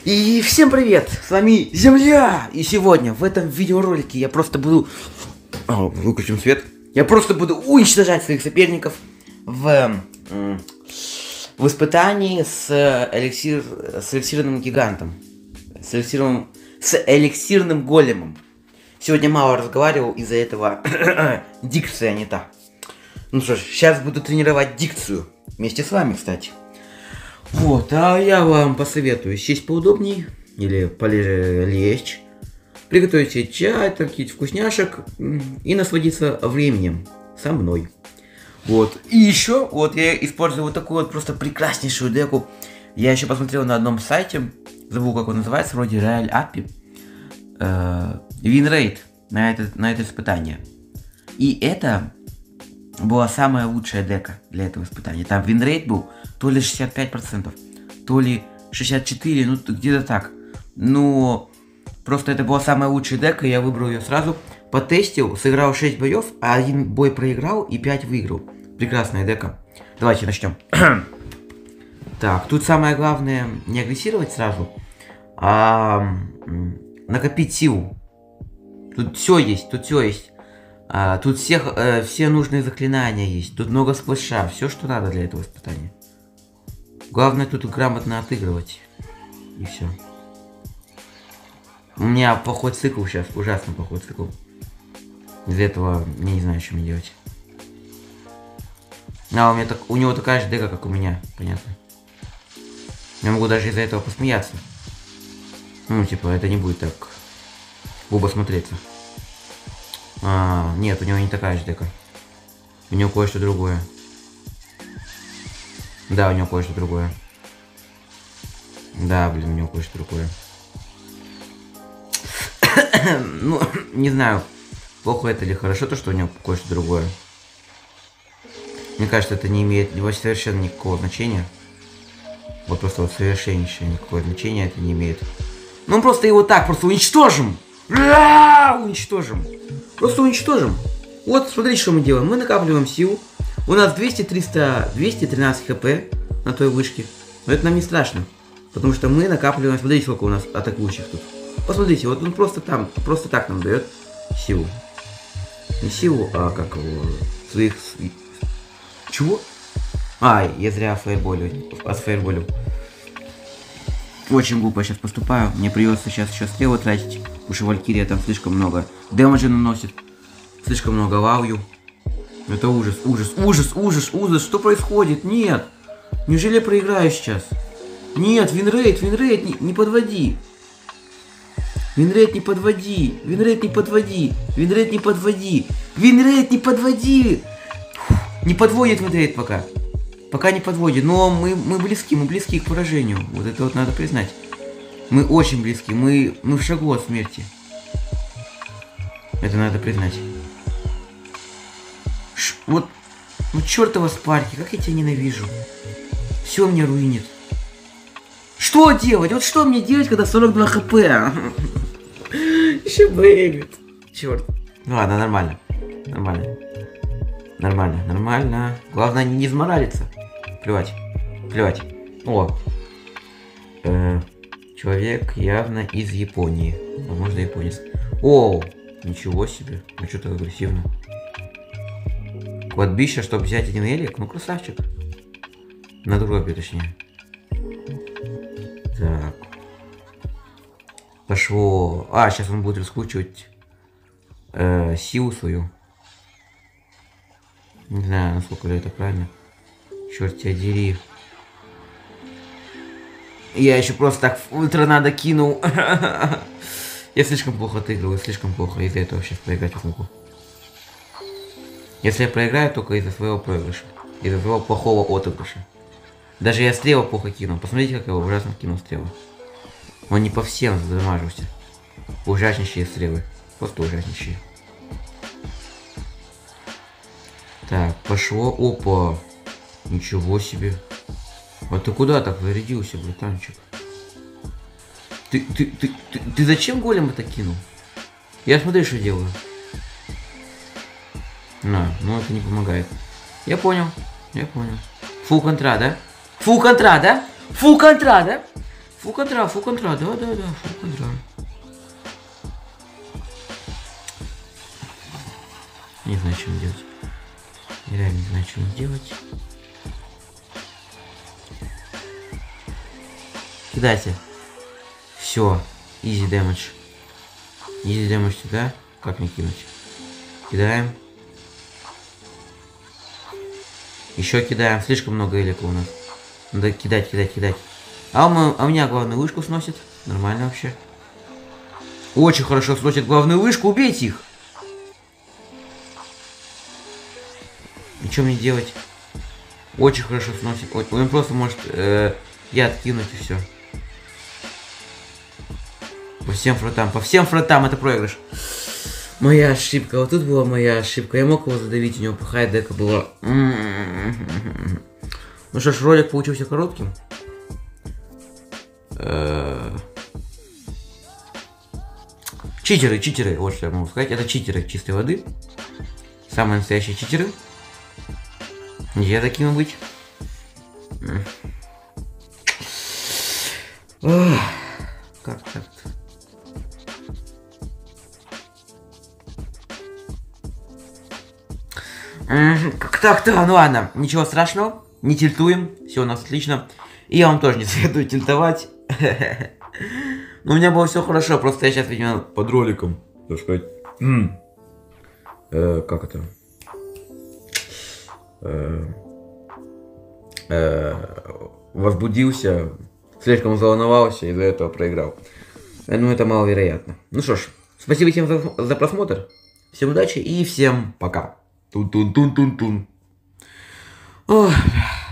И всем привет! С вами Земля! И сегодня в этом видеоролике я просто буду... выключим свет. Я просто буду уничтожать своих соперников в испытании с эликсирным гигантом. С эликсирным големом. Сегодня мало разговаривал, из-за этого дикция не та. Ну что ж, сейчас буду тренировать дикцию. Вместе с вами, кстати. Вот, а я вам посоветую сесть поудобней или полечь, приготовить себе чай, какие-то вкусняшек и насладиться временем со мной. Вот, и еще, вот я использую вот такую вот просто прекраснейшую деку. Я еще посмотрел на одном сайте, забыл как он называется, вроде Royal Appy, Winrate на это испытание. И это была самая лучшая дека для этого испытания. Там Winrate был то ли 65%, то ли 64%, ну где-то так. Но просто это была самая лучшая дека, я выбрал ее сразу. Потестил, сыграл 6 боев, а 1 бой проиграл и 5 выиграл. Прекрасная дека. Давайте начнем. Так, тут самое главное не агрессировать сразу, а накопить силу. Тут все есть, тут все есть. Тут все нужные заклинания есть. Тут много сплэша, все, что надо для этого испытания. Главное тут грамотно отыгрывать. И все. У меня плохой цикл сейчас, ужасно плохой цикл. Из-за этого я не знаю, что мне делать. У него такая же дека, как у меня, понятно. Я могу даже из-за этого посмеяться. Ну, типа, это не будет так глупо смотреться. Нет, у него не такая же дека. У него кое-что другое. Да, у него кое-что другое. Да, блин, у него кое-что другое. Ну, не знаю, плохо это или хорошо, то, что у него кое-что другое. Мне кажется, это не имеет совершенно никакого значения. Вот просто вот совершеннейшее никакого значения это не имеет. Ну, просто его так, просто уничтожим! Уничтожим! Просто уничтожим. Вот, смотрите, что мы делаем. Мы накапливаем силу. У нас 213 хп на той вышке. Но это нам не страшно. Потому что мы накапливаем... Смотрите, сколько у нас атакующих тут. Посмотрите, вот он просто так нам дает силу. Не силу, а как его... Своих... Чего? Я зря отфаерболил. Очень глупо сейчас поступаю. Мне придется сейчас еще стрелы тратить. Потому что Валькирия там слишком много дэмэджа наносит. Слишком много лавью. Это ужас, ужас, ужас, ужас, ужас. Что происходит? Нет. Неужели я проиграю сейчас? Нет, Winrate, не подводи. Winrate, не подводи. Winrate, не подводи. Winrate, не подводи. Winrate, не подводи. Не подводит Winrate пока. Пока не подводит. Но мы близки к поражению. Вот это вот надо признать. Мы очень близки. Мы в шагу от смерти. Это надо признать. Вот чертова спарки, как я тебя ненавижу. Все мне руинит. Что делать? Вот что мне делать, когда 42 хп? Еще бэйбит. Черт. Ну ладно, нормально. Нормально. Главное не изморалиться. Плевать. О. Человек явно из Японии. Возможно, японец. О, ничего себе. Ну что так агрессивно. Кладбище, чтобы взять один элик? Ну, красавчик. На дробе, точнее. Так. Пошло. Сейчас он будет раскручивать силу свою. Не знаю, насколько ли это правильно. Черт тебя дери. Я еще просто так ультра надо кинул. Я слишком плохо отыгрываю, слишком плохо. Из-за этого сейчас проиграть не могу. Если я проиграю, только из-за своего проигрыша. Из-за своего плохого отыгрыша. Даже я стрелы плохо кинул. Посмотрите, как я его ужасно кинул стрелы. Он не по всем задамажился. Ужаснейшие стрелы. Просто ужаснейшие. Так, пошло. Опа. Ничего себе. А ты куда так зарядился, братанчик? Ты зачем голем это кинул? Я смотри, что делаю. Ну это не помогает. Я понял. Фул контра, да? Фул контра, да? Фу контра, да, фу контра. Не знаю, что делать. Я реально не знаю, что делать. Кидайте. Все. Easy damage. Easy damage сюда. Как мне кинуть? Кидаем. Еще кидаем. Слишком много элика у нас. Надо кидать. А у меня главную вышку сносит. Нормально вообще. Очень хорошо сносит главную вышку. Убейте их. И что мне делать? Очень хорошо сносит. Он просто может яд кинуть и все. По всем фронтам это проигрыш. Моя ошибка. Вот тут была моя ошибка. Я мог его задавить, у него плохая дека была. Ну что ж, ролик получился коротким. Читеры, вот что я могу сказать. Это читеры чистой воды. Самые настоящие читеры. Нельзя такими быть. Как так-то? Как так-то? Ну ладно, ничего страшного. Не тильтуем. Все у нас отлично. И я вам тоже не советую тильтовать. Но у меня было все хорошо. Просто я сейчас, видимо, под роликом, так сказать. Как это? Возбудился, слишком заволновался, из-за этого проиграл. Ну, это маловероятно. Ну что ж, спасибо всем за просмотр. Всем удачи и всем пока. Тун-тун-тун-тун-тун. Ох.